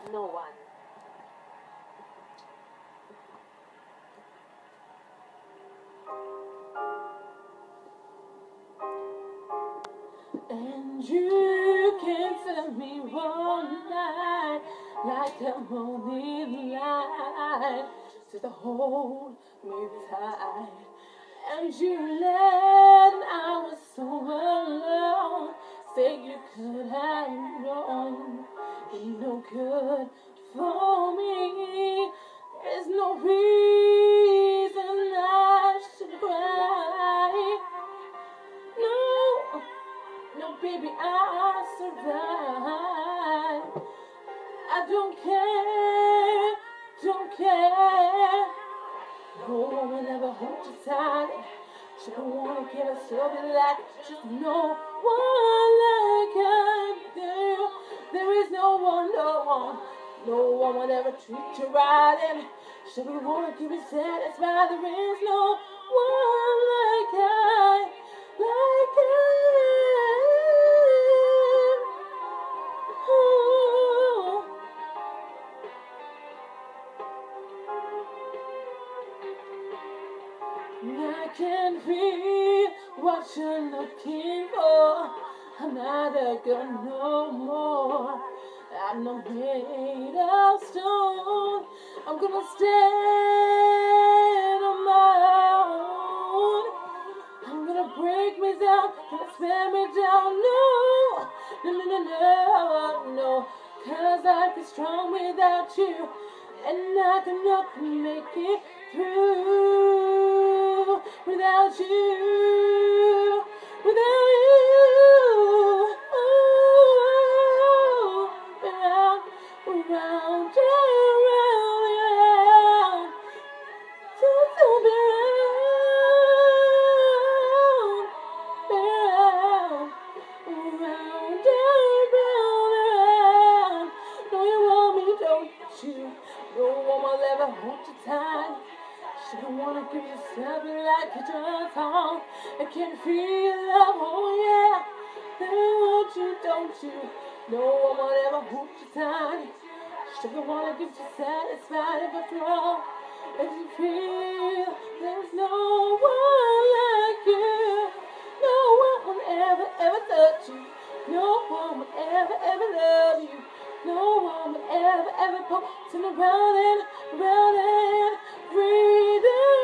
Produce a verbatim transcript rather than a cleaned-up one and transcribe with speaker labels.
Speaker 1: No one. And you can send me one night like the morning light, just to hold me tight. And you let I was so alone, say you could have known you're no good for me. There's no reason I should cry. No, no, baby, I'll survive. I don't care, don't care. No one will ever hold you tight. She don't wanna give herself a like. Just no one like I do. There is no one, no one, no one will ever treat you right. And she don't wanna give you satisfied. There is no one like I, like I. Oh. I can feel what you're looking for. I'm not a girl no more. I'm not made of stone. I'm gonna stand on my own. I'm gonna break me down, gonna spare me down. No, no, no, no, no, no. Cause I feel strong without you, and I cannot make it through without you, without you. Ooh, around, around, around, around, just to be around, around, around, around. No, you want me, don't you? No one will ever hold you tight. She don't wanna give you something like you just on. I can feel love, oh yeah. They want you, don't you? No one will ever hold you tight. She don't wanna give you satisfied if it's wrong. If you feel there's no one like you, no one will ever, ever touch you. No one will ever, ever love you. No one will ever, ever pull, turn around and, around and breathe in.